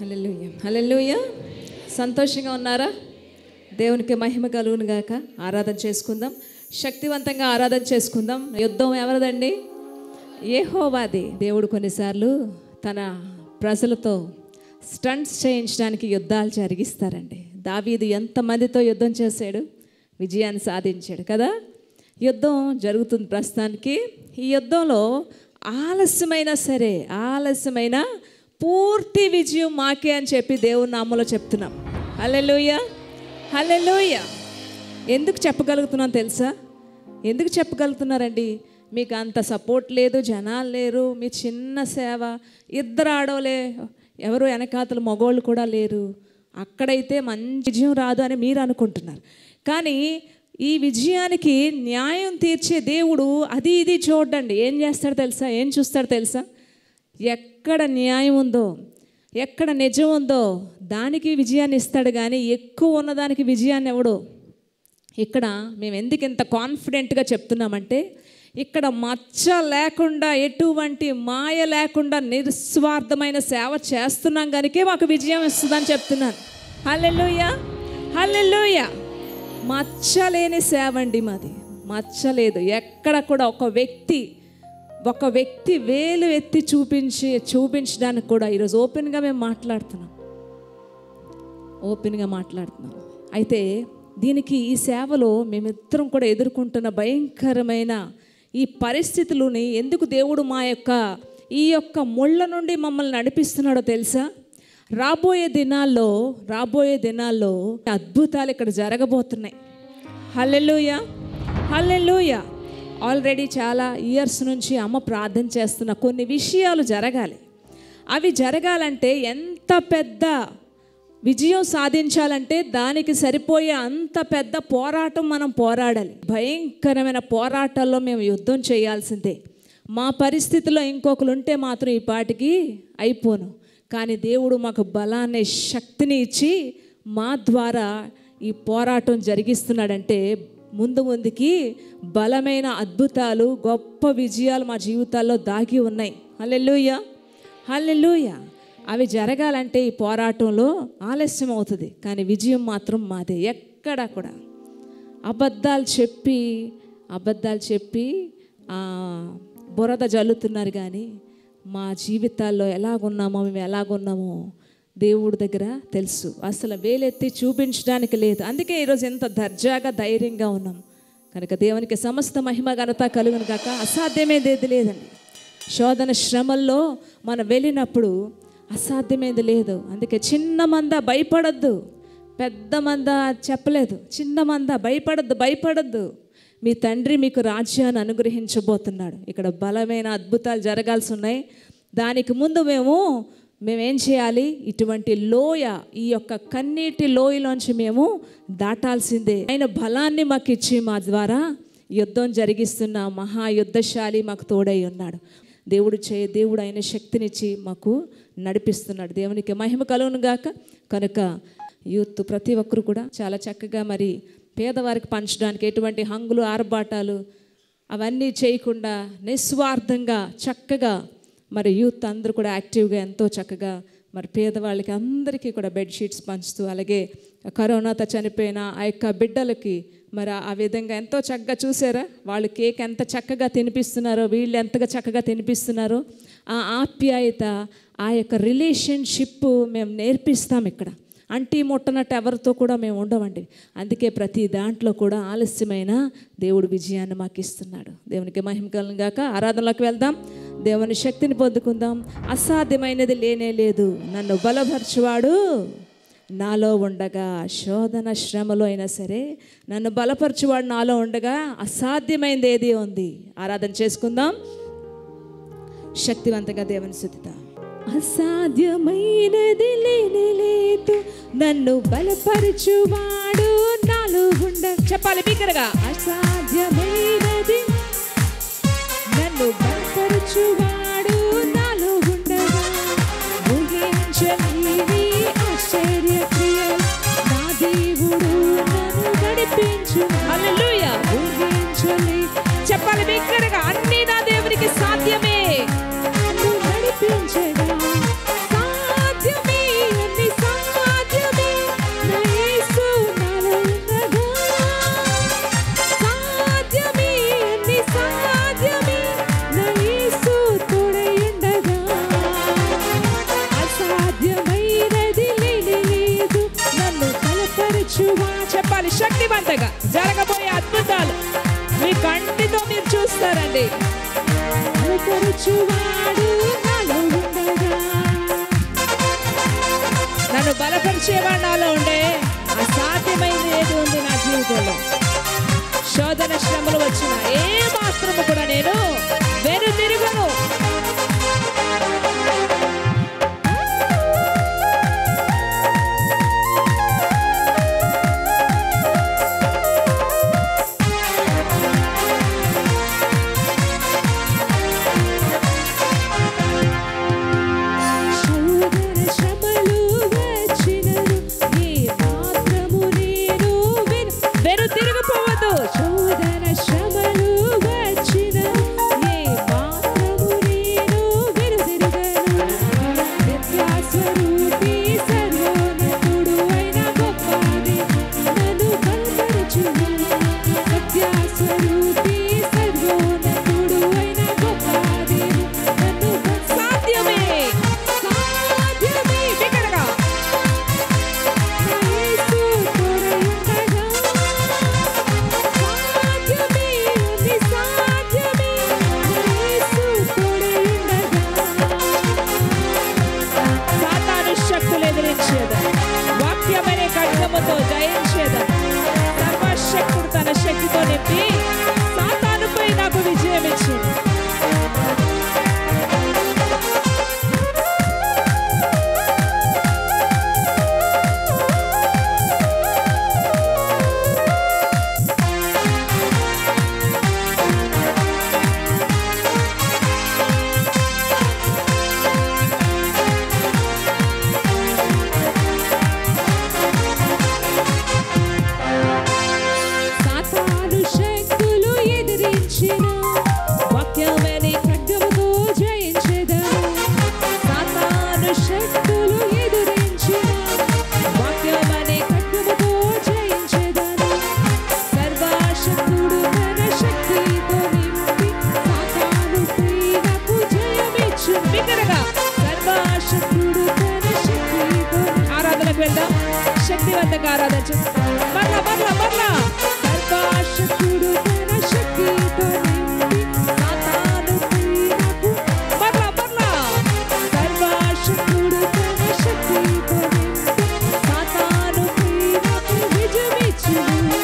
హల్లెలూయా హల్లెలూయా. సంతోషంగా ఉన్నారా? దేవునికి మహిమ కలుగును గాక. ఆరాధన చేసుకుందాం, శక్తివంతంగా ఆరాధన చేసుకుందాం. యుద్ధం ఎవరిదండి? యెహోవాది. దేవుడు కొన్నిసార్లు తన ప్రజలతో స్టంట్స్ చేయించడానికి యుద్ధాలు జరిగిస్తారండి. దావీదు ఎంతమందితో యుద్ధం చేశాడు, విజయాన్ని సాధించాడు కదా. యుద్ధం జరుగుతుంది ప్రస్తుతానికి. ఈ యుద్ధంలో ఆలస్యమైన పూర్తి విజయం మాకే అని చెప్పి దేవుని నామములో చెప్తున్నాం. హల్లెలూయా హల్లెలూయా. ఎందుకు చెప్పగలుగుతున్నాం తెలుసా? ఎందుకు చెప్పగలుగుతున్నారండి? మీకు అంత సపోర్ట్ లేదు, జనాలు లేరు, మీ చిన్న సేవ, ఇద్దరు ఆడోలే, ఎవరు వెనకాతలు మగోళ్ళు కూడా లేరు, అక్కడైతే మంచి విజయం రాదు అని మీరు అనుకుంటున్నారు. కానీ ఈ విజయానికి న్యాయం తీర్చే దేవుడు అది ఇది చూడండి ఏం చేస్తాడు తెలుసా? ఏం చూస్తాడు తెలుసా? ఎక్కడ న్యాయం ఉందో, ఎక్కడ నిజం ఉందో దానికి విజయాన్ని ఇస్తాడు. కానీ ఎక్కువ ఉన్నదానికి విజయాన్ని ఎవడో. ఇక్కడ మేము ఎందుకు ఇంత కాన్ఫిడెంట్గా చెప్తున్నామంటే, ఇక్కడ మచ్చ లేకుండా, ఎటువంటి మాయ లేకుండా నిస్వార్థమైన సేవ చేస్తున్నాం కనుకే మాకు విజయం ఇస్తుందని చెప్తున్నాను. హల్లెలూయా హల్లెలూయా. మచ్చలేని సేవ అండి మాది. మచ్చలేదు ఎక్కడ కూడా. ఒక వ్యక్తి వేలు ఎత్తి చూపించడానికి కూడా ఈరోజు ఓపెన్గా మేము మాట్లాడుతున్నాం. అయితే దీనికి ఈ సేవలో మేమిద్దరం కూడా ఎదుర్కొంటున్న భయంకరమైన ఈ పరిస్థితులని ఎందుకు దేవుడు ఈ యొక్క ముళ్ళ నుండి మమ్మల్ని నడిపిస్తున్నాడో తెలుసా? రాబోయే దినాల్లో అద్భుతాలు ఇక్కడ జరగబోతున్నాయి. హల్లెలూయా హల్లెలూయా. ఆల్రెడీ చాలా ఇయర్స్ నుంచి అమ్మ ప్రార్థన చేస్తున్న కొన్ని విషయాలు జరగాలి. అవి జరగాలంటే ఎంత పెద్ద విజయం సాధించాలంటే దానికి సరిపోయే అంత పెద్ద పోరాటం మనం పోరాడాలి. భయంకరమైన పోరాటాల్లో మేము యుద్ధం చేయాల్సిందే. మా పరిస్థితిలో ఇంకొకరు ఉంటే మాత్రం ఈ పాటికి అయిపోను. కానీ దేవుడు మాకు బలాన్ని, శక్తిని ఇచ్చి మా ద్వారా ఈ పోరాటం జరిగిస్తున్నాడంటే ముందుకి బలమైన అద్భుతాలు, గొప్ప విజయాలు మా జీవితాల్లో దాగి ఉన్నాయి. హల్లెలూయా హల్లెలూయా. అవి జరగాలంటే ఈ పోరాటంలో ఆలస్యం అవుతుంది, కానీ విజయం మాత్రం మాదే. ఎక్కడ కూడా అబద్ధాలు చెప్పి బురద జల్లుతున్నారు. కానీ మా జీవితాల్లో మేము ఎలాగున్నామో దేవుడి దగ్గర తెలుసు. అసలు వేలెత్తి చూపించడానికి లేదు. అందుకే ఈరోజు ఎంత దర్జాగా ధైర్యంగా ఉన్నాం. కనుక దేవునికి సమస్త మహిమ ఘనత కలుగును గాక. అసాధ్యమేది లేదండి. శోధన శ్రమల్లో మనం వెళ్ళినప్పుడు అసాధ్యమేది లేదు. అందుకే చిన్న మంద భయపడద్దు, పెద్ద మంద చెప్పలేదు. చిన్న మంద భయపడద్దు. మీ తండ్రి మీకు రాజ్యాన్ని అనుగ్రహించబోతున్నాడు. ఇక్కడ బలమైన అద్భుతాలు జరగాల్సి ఉన్నాయి. దానికి ముందు మేమేం చేయాలి? ఇటువంటి ఈ యొక్క కన్నీటి లోయలోంచి మేము దాటాల్సిందే. ఆయన బలాన్ని మాకు ఇచ్చి మా ద్వారా యుద్ధం జరిగిస్తున్న మహాయుద్ధశాలి మాకు తోడై ఉన్నాడు. దేవుడు ఆయన శక్తినిచ్చి మాకు నడిపిస్తున్నాడు. దేవునికి మహిమ కలుగును గాక. కనుక యూత్ ప్రతి ఒక్కరు కూడా చాలా చక్కగా మరి పేదవారికి పంచడానికి ఎటువంటి హంగులు, ఆర్భాటాలు అవన్నీ చేయకుండా నిస్వార్థంగా చక్కగా మరి యూత్ అందరూ కూడా యాక్టివ్గా ఎంతో చక్కగా మరి పేదవాళ్ళకి అందరికీ కూడా బెడ్షీట్స్ పంచుతూ, అలాగే కరోనాతో చనిపోయిన ఆ యొక్క బిడ్డలకి మరి ఆ విధంగా ఎంతో చక్కగా చూసారా? వాళ్ళు కేక్ ఎంత చక్కగా తినిపిస్తున్నారో, వీళ్ళు ఎంతగా చక్కగా తినిపిస్తున్నారో. ఆ ఆప్యాయత, ఆ యొక్క రిలేషన్షిప్ మేము నేర్పిస్తాం. ఇక్కడ అంటీ ముట్టనట్టు ఎవరితో కూడా మేము ఉండవండి. అందుకే ప్రతి దాంట్లో కూడా ఆలస్యమైన దేవుడు విజయాన్ని మాకు ఇస్తున్నాడు. దేవునికి మహిమ కలుగును గాక. ఆరాధనలోకి వెళ్దాం, దేవుని శక్తిని పొందుకుందాం. అసాధ్యమైనది లేనే లేదు. నన్ను బలపరచువాడు నాలో ఉండగా, శోధన శ్రమలో అయినా సరే నన్ను బలపరచువాడు నాలో ఉండగా అసాధ్యమైనది ఏది ఉంది? ఆరాధన చేసుకుందాం శక్తివంతంగా దేవుని స్తుతిద్దాం. అసాధ్యమైనది లేనే లేదు, నన్ను బలపరచువాడు నాలో చెప్పాలి బిగ్గరగా. అసాధ్యమైనది నన్ను బలపరచువాడు నాలో ఉండగా, ఊహించలేని ఆశ్చర్యక్రియలు నా దేవుడు నన్ను నడిపించు. హల్లెలూయా. ఊహించలే చెప్పాలి బిగ్గరగా. అన్నీ నా దేవునికి సాధ్యమే. నడిపించగా సాధ్యమే జరిగినంతగా జరగబోయే అద్భుతాలు మీ కంటితో మీరు చూస్తారండి. నన్ను బలపరిచేవాడు నాలో ఉండే అసాధ్యమైనది ఏది ఉంది నా జీవితంలో. శోధన శ్రమలు వచ్చిన ఏ మాత్రము కూడా నేను వెనుతిరుగను. శక్తివంతంగా ఆరాధన చేస్తాం. మరలా మరలా మరలా సర్వశక్తుడు తన శక్తితో నింపి సాతాను పైనకు మరలా మరలా సర్వశక్తుడు తన శక్తితో నింపి సాతాను పైనకు విజయమిచ్చును.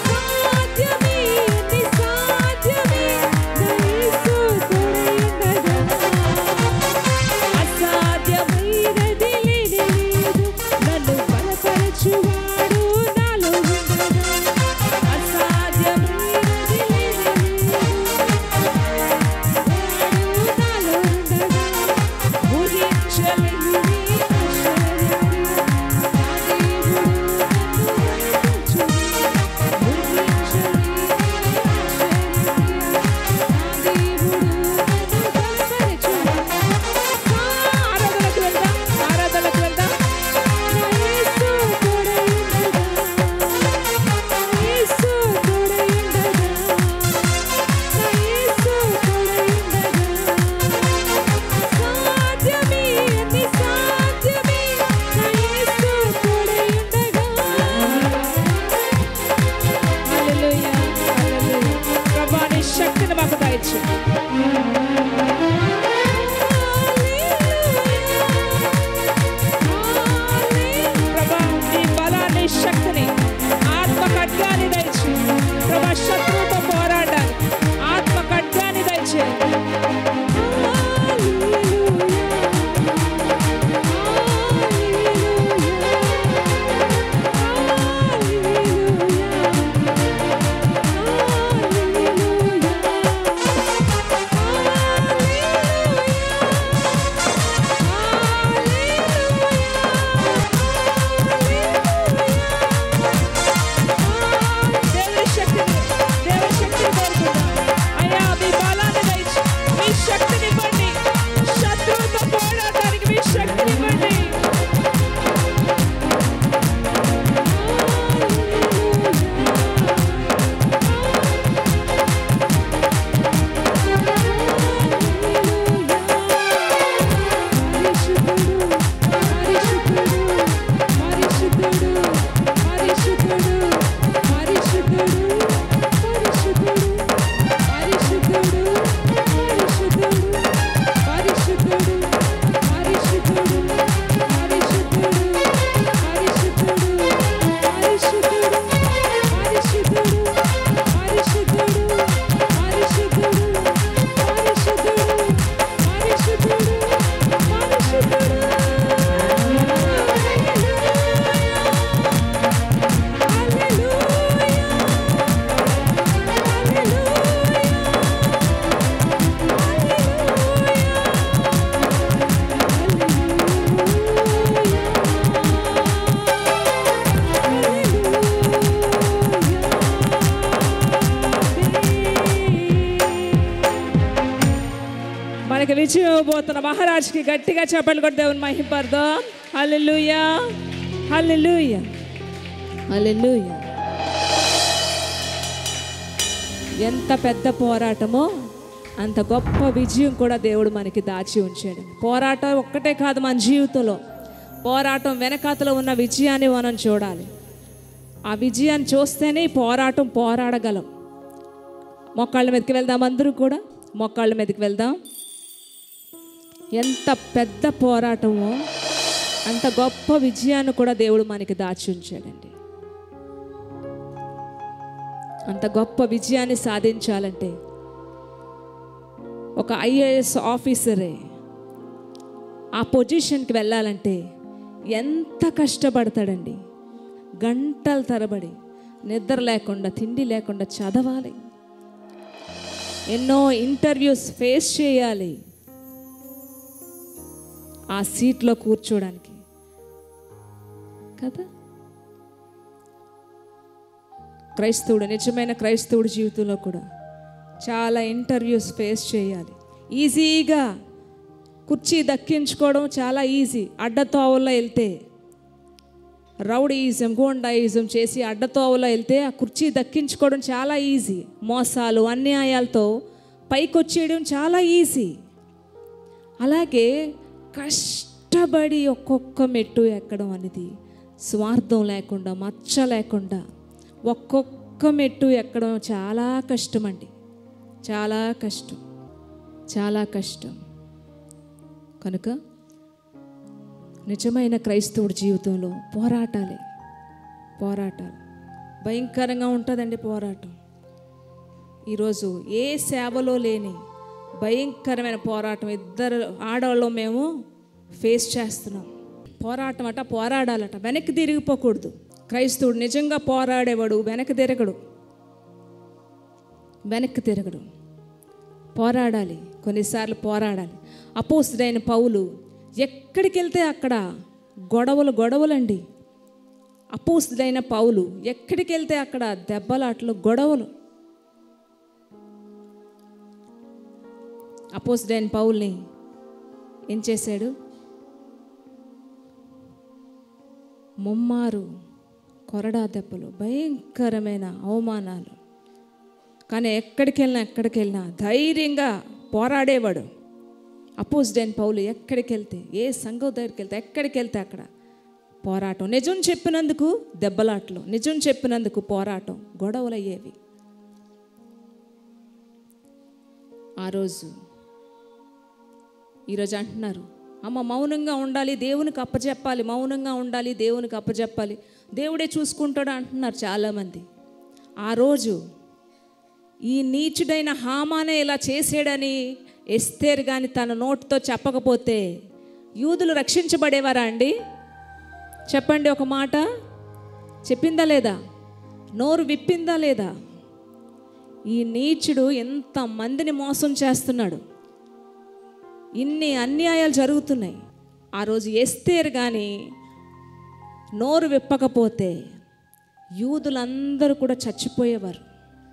సాధ్యమే చేయబోతున్న మహారాజుకి గట్టిగా చప్పట్లు కొట్టి దేవుని మహిమపడదాం. హల్లెలూయా, హల్లెలూయా, హల్లెలూయా. ఎంత పెద్ద పోరాటమో అంత గొప్ప విజయం కూడా దేవుడు మనకి దాచి ఉంచాడు. పోరాటం ఒక్కటే కాదు, మన జీవితంలో పోరాటం వెనకాతలో ఉన్న విజయాన్ని మనం చూడాలి. ఆ విజయాన్ని చూస్తేనే ఈ పోరాటం పోరాడగలం. మోకాళ్ళ మీదకి వెళ్దాం, అందరూ కూడా మోకాళ్ళ మీదకి వెళ్దాం. ఎంత పెద్ద పోరాటమో అంత గొప్ప విజయాన్ని కూడా దేవుడు మనకి దాచి ఉంచాడండి. అంత గొప్ప విజయాన్ని సాధించాలంటే ఒక ఐఏఎస్ ఆఫీసరే ఆ పొజిషన్కి వెళ్ళాలంటే ఎంత కష్టపడతాడండి. గంటల తరబడి నిద్ర లేకుండా తిండి లేకుండా చదవాలి, ఎన్నో ఇంటర్వ్యూస్ ఫేస్ చేయాలి ఆ సీట్లో కూర్చోడానికి కదా. క్రైస్తవుడు, నిజమైన క్రైస్తవుడి జీవితంలో కూడా చాలా ఇంటర్వ్యూస్ ఫేస్ చేయాలి. ఈజీగా కుర్చీ దక్కించుకోవడం చాలా ఈజీ. అడ్డతోవల్లో వెళ్తే, రౌడీయిజం గూండాయిజం చేసి అడ్డతోవలో వెళ్తే ఆ కుర్చీ దక్కించుకోవడం చాలా ఈజీ. మోసాలు అన్యాయాలతో పైకొచ్చేయడం చాలా ఈజీ. అలాగే కష్టపడి ఒక్కొక్క మెట్టు ఎక్కడం అనేది స్వార్థం లేకుండా, మచ్చ లేకుండా ఒక్కొక్క మెట్టు ఎక్కడం చాలా కష్టం అండి. చాలా కష్టం, చాలా కష్టం. కనుక నిజమైన క్రైస్తవుడి జీవితంలో పోరాటాలు భయంకరంగా ఉంటుందండి పోరాటం. ఈరోజు ఏ సేవలో లేని భయంకరమైన పోరాటం ఇద్దరు ఆడవాళ్ళు మేము ఫేస్ చేస్తున్నాం. పోరాటం అట, పోరాడాలట, వెనక్కి తిరిగిపోకూడదు. క్రైస్తవుడు నిజంగా పోరాడేవాడు వెనక్కి తిరగడు. పోరాడాలి, కొన్నిసార్లు పోరాడాలి. అపోస్తలుడైన పౌలు ఎక్కడికి వెళ్తే అక్కడ గొడవలండి. అపోస్తలుడైన పౌలు ఎక్కడికి వెళ్తే అక్కడ దెబ్బలాటలు, గొడవలు. అపోస్తలుడైన పౌల్ని ఏం చేశాడు? ముమ్మారు కొరడా దెబ్బలు, భయంకరమైన అవమానాలు. కానీ ఎక్కడికి వెళ్ళినా ధైర్యంగా పోరాడేవాడు అపోస్తలుడైన పౌలు. ఎక్కడికి వెళ్తే, ఏ సంఘం దగ్గరికి వెళ్తే, ఎక్కడికి వెళ్తే అక్కడ పోరాటం. నిజం చెప్పినందుకు దెబ్బలాటలు, నిజం చెప్పినందుకు పోరాటం, గొడవలు అయ్యేవి. ఈరోజు అంటున్నారు, అమ్మ మౌనంగా ఉండాలి, దేవునికి అప్పచెప్పాలి, మౌనంగా ఉండాలి, దేవునికి అప్పచెప్పాలి, దేవుడే చూసుకుంటాడు అంటున్నారు చాలామంది. ఆ రోజు ఈ నీచుడైన హామానే ఇలా చేసాడని ఎస్తేరు కానీ తన నోటితో చెప్పకపోతే యూదులు రక్షించబడేవారా అండి? చెప్పండి, ఒక మాట చెప్పిందా లేదా? నోరు విప్పిందా లేదా? ఈ నీచుడు ఎంత మందిని మోసం చేస్తున్నాడు, ఇన్ని అన్యాయాలు జరుగుతున్నాయి. ఆ రోజు ఎస్తేరు కానీ నోరు విప్పకపోతే యూదులందరూ కూడా చచ్చిపోయేవారు.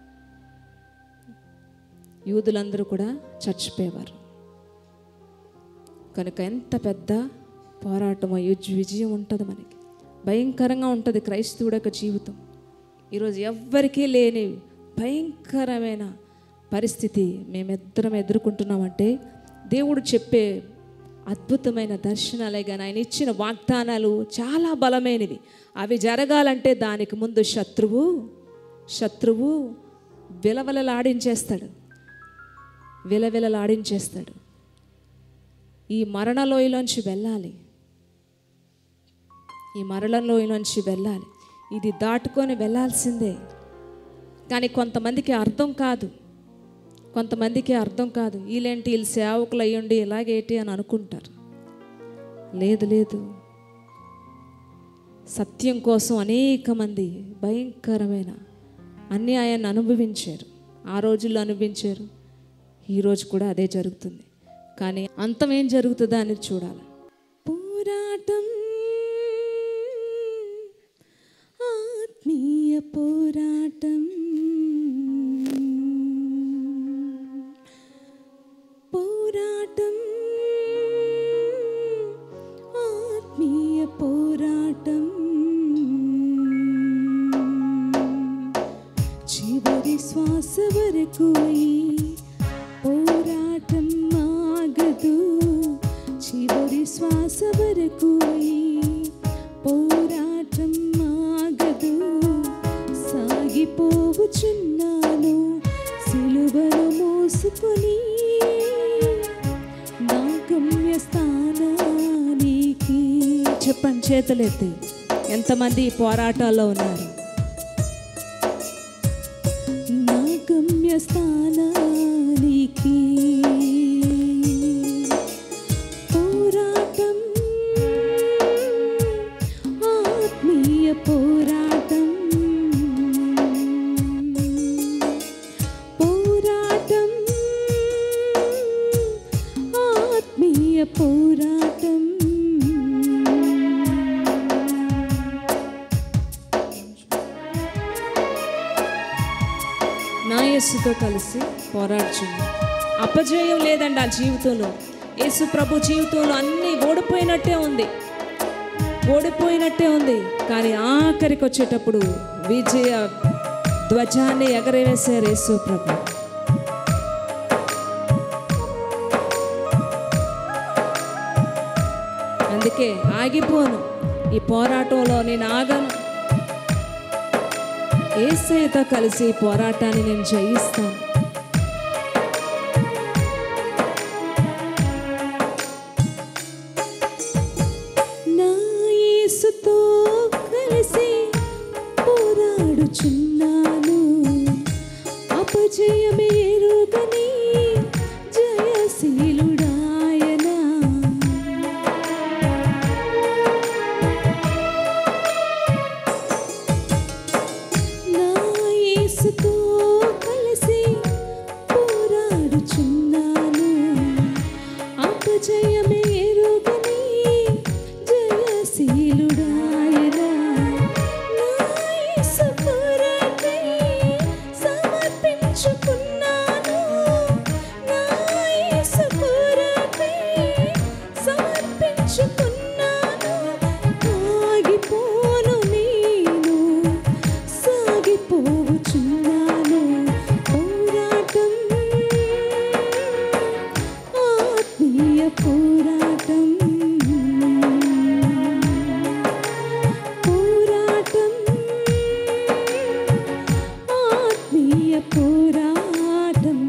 కనుక ఎంత పెద్ద పోరాటమో విజయం ఉంటుంది మనకి. భయంకరంగా ఉంటుంది క్రైస్తవుడి యొక్క జీవితం. ఈరోజు ఎవ్వరికీ లేని భయంకరమైన పరిస్థితి మేమిద్దరం ఎదుర్కొంటున్నామంటే దేవుడు చెప్పే అద్భుతమైన దర్శనాలే కానీ ఆయన ఇచ్చిన వాగ్దానాలు చాలా బలమైనవి. అవి జరగాలంటే దానికి ముందు శత్రువు విలవిలలాడించేస్తాడు. ఈ మరణలోయలోంచి వెళ్ళాలి. ఇది దాటుకొని వెళ్ళాల్సిందే. కానీ కొంతమందికి అర్థం కాదు. వీళ్ళేంటి, వీళ్ళు సేవకులు అయ్యండి ఇలాగేంటి అని అనుకుంటారు. లేదు, సత్యం కోసం అనేక మంది భయంకరమైన అన్యాయాన్ని అనుభవించారు. ఆ రోజుల్లో అనుభవించారు, ఈరోజు కూడా అదే జరుగుతుంది. కానీ అంతం ఏం జరుగుతుందా అనేది చూడాలి. పోరాటం, ఆత్మీయ పోరాటం, పోరాటం శ్వాస వరకు ఈ పోరాటం ఆగదు, చివరి శ్వాస వరకు ఈ పోరాటం ఆగదు. సాగిపోవుచున్నాను సిలువను మోసుకొని నా గమ్యస్థానానికి. చెప్పండి చేతులెత్తి, ఎంతమంది ఈ పోరాటాల్లో ఉన్నారు? నా గమ్యస్థానానికి పోరాటం, ఆత్మీయ పోరాటం, పోరాటం, ఆత్మీయ పోరాటం. నా యేసుతో కలిసి పోరాడుచున్నా. అపజయం లేదండి ఆ జీవితంలో. యేసు ప్రభు జీవితంలో అన్నీ ఓడిపోయినట్టే ఉంది, ఓడిపోయినట్టే ఉంది. కానీ ఆఖరికి వచ్చేటప్పుడు విజయ ధ్వజాన్ని ఎగరవేశారు యేసు ప్రభు. అందుకే ఆగిపోను, ఈ పోరాటంలో నేను ఆగను. యేసయ్యతో కలిసి పోరాటాన్ని నేను జయిస్తాను. నా యేసుతో కలిసి పోరాడుచున్నాను, అపజయమే ఎరుగని జయశీలుడాయన. నా యేసుతో కలిసి పోరాడుచున్నాను, అపజయమే ఎరుగని జయశీలుడాయన. నా యేసు కొరకై సమర్పించుకున్నాను, నా యేసు కొరకై సమర్పించుకున్నాను. ఆగిపోను నేను, సాగిపోవచున్నాను. పోరాటం, ఆత్మీయ పోరాటం, పోరాటం, ఆత్మీయ పోరాటం.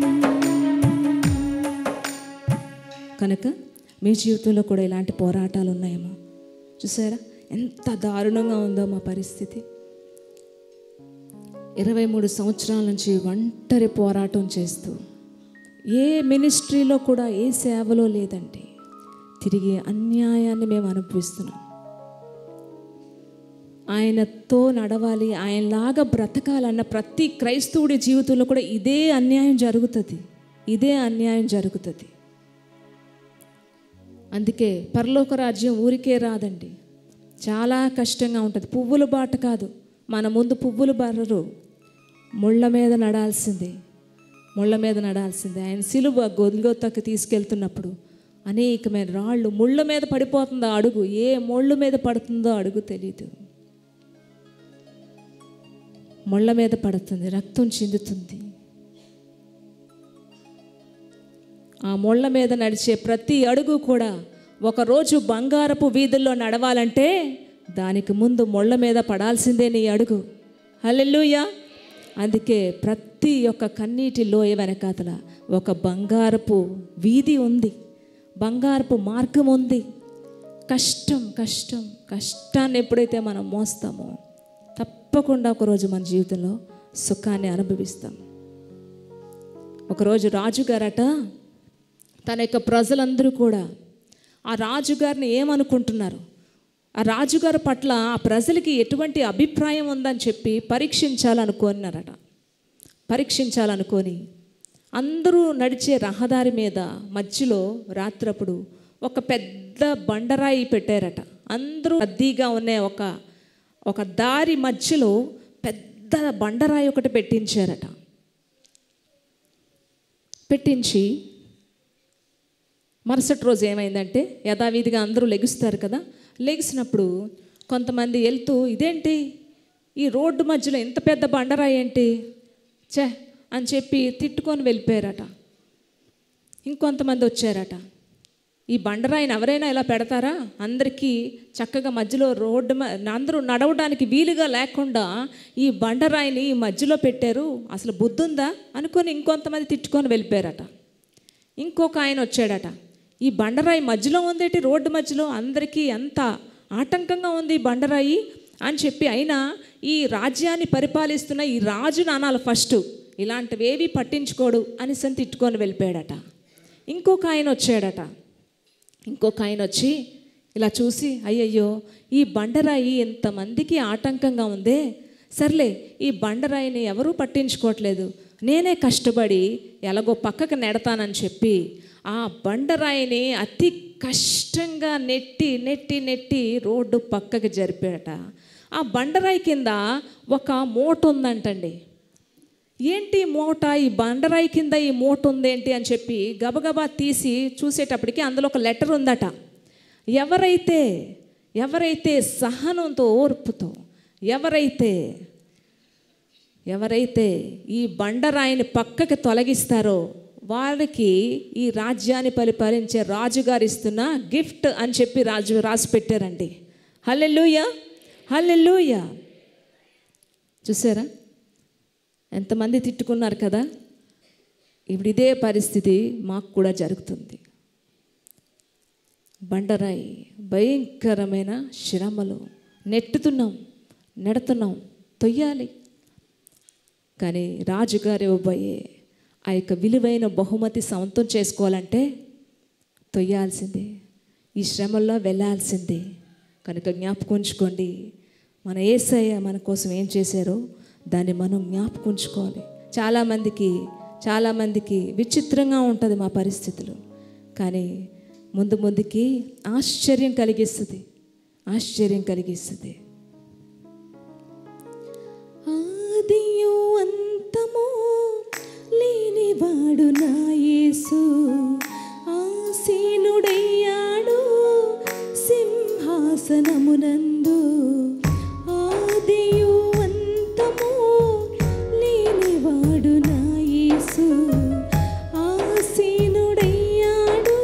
కనుక మీ జీవితంలో కూడా ఇలాంటి పోరాటాలు ఉన్నాయేమో? చూసారా ఎంత దారుణంగా ఉందో మా పరిస్థితి. 23 సంవత్సరాల నుంచి ఒంటరి పోరాటం చేస్తూ ఏ మినిస్ట్రీలో కూడా ఏ సేవలో లేదండి. తిరిగి అన్యాయాన్ని మేము అనుభవిస్తున్నాం. ఆయనతో నడవాలి, ఆయనలాగా బ్రతకాలన్న ప్రతి క్రైస్తవుడి జీవితంలో కూడా ఇదే అన్యాయం జరుగుతుంది, ఇదే అన్యాయం జరుగుతుంది. అందుకే పరలోక రాజ్యం ఊరికే రాదండి, చాలా కష్టంగా ఉంటుంది. పువ్వుల బాట కాదు, మన ముందు పువ్వులు బర్రరు, ముళ్ళ మీద నడాల్సిందే, ముళ్ళ మీద నడాల్సిందే. ఆయన సిలువ గొల్గొతాకి తీసుకెళ్తున్నప్పుడు అనేకమైన రాళ్ళు, ముళ్ళ మీద పడిపోతుందో అడుగు, ఏ ముళ్ళు మీద పడుతుందో అడుగు తెలీదు. ముళ్ళ మీద పడుతుంది, రక్తం చిందుతుంది. ఆ ముళ్ళ మీద నడిచే ప్రతి అడుగు కూడా ఒకరోజు బంగారపు వీధుల్లో నడవాలంటే దానికి ముందు ముళ్ళ మీద పడాల్సిందే నీ అడుగు. హల్లెలూయా. అందుకే ప్రతి ఒక్క కన్నీటి లోయ వెనకాతల ఒక బంగారపు వీధి ఉంది, బంగారపు మార్గం ఉంది. కష్టం కష్టం కష్టాన్ని ఎప్పుడైతే మనం మోస్తామో తప్పకుండా ఒకరోజు మన జీవితంలో సుఖాన్ని అనుభవిస్తాం. ఒకరోజు రాజుగారట తన యొక్క ప్రజలందరూ కూడా ఆ రాజుగారిని ఏమనుకుంటున్నారు, ఆ రాజుగారి పట్ల ఆ ప్రజలకి ఎటువంటి అభిప్రాయం ఉందని చెప్పి పరీక్షించాలనుకున్నారట. పరీక్షించాలనుకొని అందరూ నడిచే రహదారి మీద మధ్యలో రాత్రప్పుడు ఒక పెద్ద బండరాయి పెట్టారట. అందరూ రద్దీగా ఉన్న ఒక దారి మధ్యలో పెద్ద బండరాయి ఒకటి పెట్టించారట. పెట్టించి మరుసటి రోజు ఏమైందంటే యథావిధిగా అందరూ లెగుస్తారు కదా, లెగిసినప్పుడు కొంతమంది వెళ్తూ ఇదేంటి ఈ రోడ్డు మధ్యలో ఇంత పెద్ద బండరాయి ఏంటి, ఛే అని చెప్పి తిట్టుకొని వెళ్ళిపోయారట. ఇంకొంతమంది వచ్చారట, ఈ బండరాయిని ఎవరైనా ఇలా పెడతారా, అందరికీ చక్కగా మధ్యలో రోడ్డు అందరూ నడవడానికి వీలుగా లేకుండా ఈ బండరాయిని ఈ మధ్యలో పెట్టారు, అసలు బుద్ధి ఉందా అనుకొని ఇంకొంతమంది తిట్టుకొని వెళ్ళిపోయారట. ఇంకొక ఆయన వచ్చాడట, ఈ బండరాయి మధ్యలో ఉందేటి, రోడ్డు మధ్యలో అందరికీ ఎంత ఆటంకంగా ఉంది ఈ బండరాయి అని చెప్పి, అయినా ఈ రాజ్యాన్ని పరిపాలిస్తున్న ఈ రాజును అనాలి ఫస్ట్, ఇలాంటివేవి పట్టించుకోడు అని తిట్టుకొని వెళ్ళిపోయాడట. ఇంకొక ఆయన వచ్చాడట, ఇంకొక ఆయన వచ్చి ఇలా చూసి, అయ్యయ్యో ఈ బండరాయి ఎంతమందికి ఆటంకంగా ఉందే, సర్లే ఈ బండరాయిని ఎవరూ పట్టించుకోవట్లేదు, నేనే కష్టపడి ఎలాగో పక్కకు నెడతానని చెప్పి ఆ బండరాయిని అతి కష్టంగా నెట్టి నెట్టి నెట్టి రోడ్డు పక్కకి జరిపాడట. ఆ బండరాయి కింద ఒక మూట ఉందంటండి. ఏంటి మూట, ఈ బండరాయి కింద ఈ మూట ఉందేంటి అని చెప్పి గబగబా తీసి చూసేటప్పటికి అందులో ఒక లెటర్ ఉందట. ఎవరైతే సహనంతో ఓర్పుతో ఎవరైతే ఈ బండరాయిని పక్కకి తొలగిస్తారో వారికి ఈ రాజ్యాన్ని పరిపాలించే రాజుగారు ఇస్తున్న గిఫ్ట్ అని చెప్పి రాసి పెట్టారండి. హల్లెలూయా, హల్లెలూయా. చూసారా ఎంతమంది తిట్టుకున్నారు కదా. ఇప్పుడు ఇదే పరిస్థితి మాకు కూడా జరుగుతుంది. బండరాయి భయంకరమైన శ్రమలు, నెడుతున్నాం, తొయ్యాలి. కానీ రాజుగారు ఇవ్వబోయే ఆ యొక్క విలువైన బహుమతి సొంతం చేసుకోవాలంటే తొయ్యాల్సిందే, ఈ శ్రమల్లో వెళ్ళాల్సిందే. కనుక జ్ఞాపకం ఉంచుకోండి, మన యేసయ్య మన కోసం ఏం చేశారో దాన్ని మనం జ్ఞాపకం ఉంచుకోవాలి. చాలామందికి విచిత్రంగా ఉంటుంది మా పరిస్థితులు, కానీ ముందుకి ఆశ్చర్యం కలిగిస్తుంది. ఆదియు అంతము లేనివాడు నా యేసు, ఆసీనుడయ్యాడు సింహాసనమునందు. ఆదియు అంతము లేనివాడు నా యేసు, ఆసీనుడయ్యాడు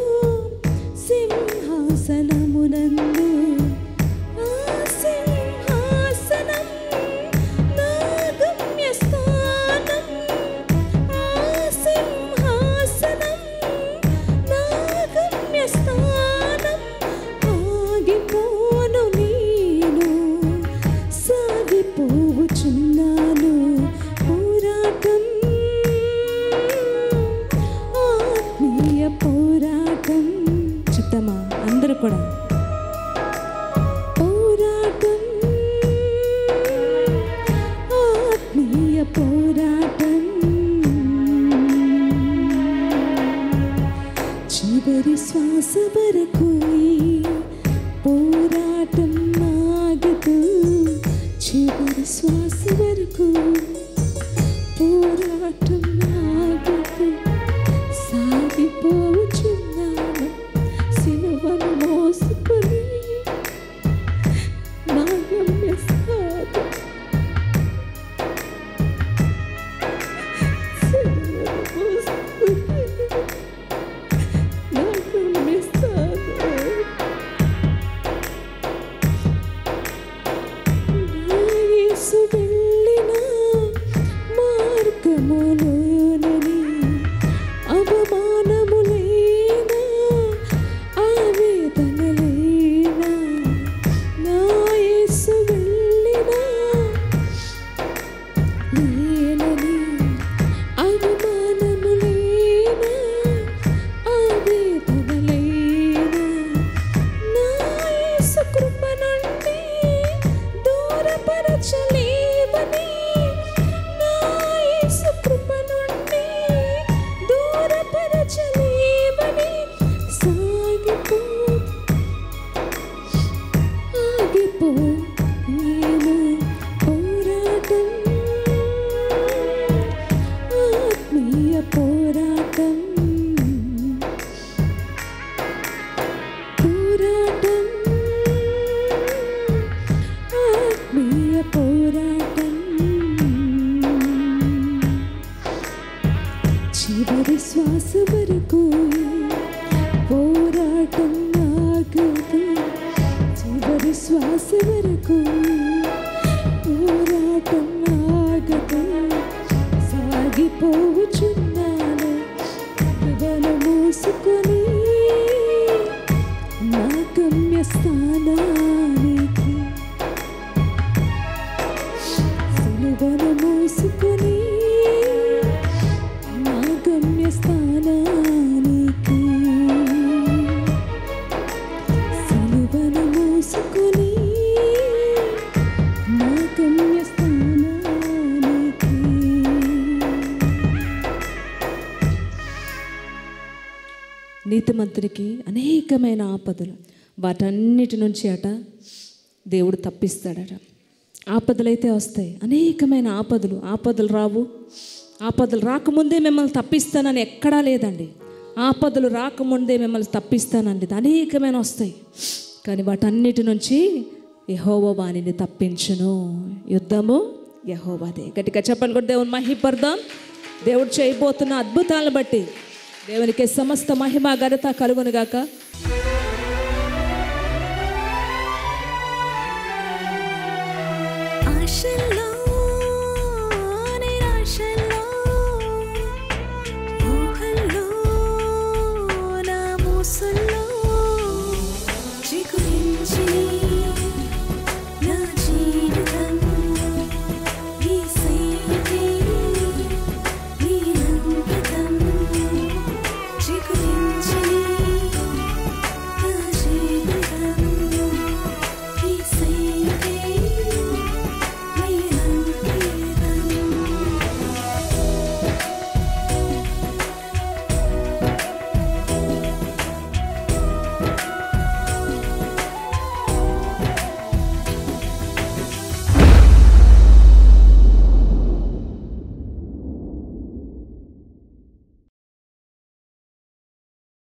సింహాసనమునందు. ఆ సింహాసనం నా గమ్యస్థానం, ఆ సింహాసనం నా గమ్యస్థానం. ఆగిపోను నేను, సాగిపోవచున్నాను, పోరాటం ఆత్మీయ పోరాటం. చెప్తామా అందరూ కూడా, పోరాటం ఆత్మీయ పోరాటం. చివరి శ్వాస వరకు ఈ పోరాటం ఆగదు, చివరి శ్వాస వరకు పోరాటం ఆగదు. సాగిపోవచున్నాను సిలువను మోసుకొని నా గమ్యస్థానం. సిలువను మోసుకొని నా గమ్యస్థానం. నా యేసు వెళ్ళిన మార్గములో శ్వాస వరకు పోరాటం ఆగదు సాగిపోవచున్నాను బలం మోసుకొని నా గమ్యస్థానానికి సిలువను మోసుకొని నా గమ్యస్థానానికి సిలువను మోసుకొని నా గమ్యస్థానానికి. నీతిమంతునికి అనేకమైన ఆపదలు, వాటన్నిటి నుంచి అట దేవుడు తప్పిస్తాడట. ఆపదలైతే వస్తాయి, అనేకమైన ఆపదలు రావు. ఆపదలు రాకముందే మిమ్మల్ని తప్పిస్తానని ఎక్కడా లేదండి. ఆపదలు రాకముందే మిమ్మల్ని తప్పిస్తానండి, అనేకమైన వస్తాయి. కానీ వాటన్నిటి నుంచి యెహోవా వానిని తప్పించును. యుద్ధము యెహోవాదే. గట్టిగా చెప్పండి కూడా దేవుని మహిమపడదాం. దేవుడు చేయబోతున్న అద్భుతాలను బట్టి దేవునికి సమస్త మహిమ ఘనత కలుగునుగాక. ఆశలు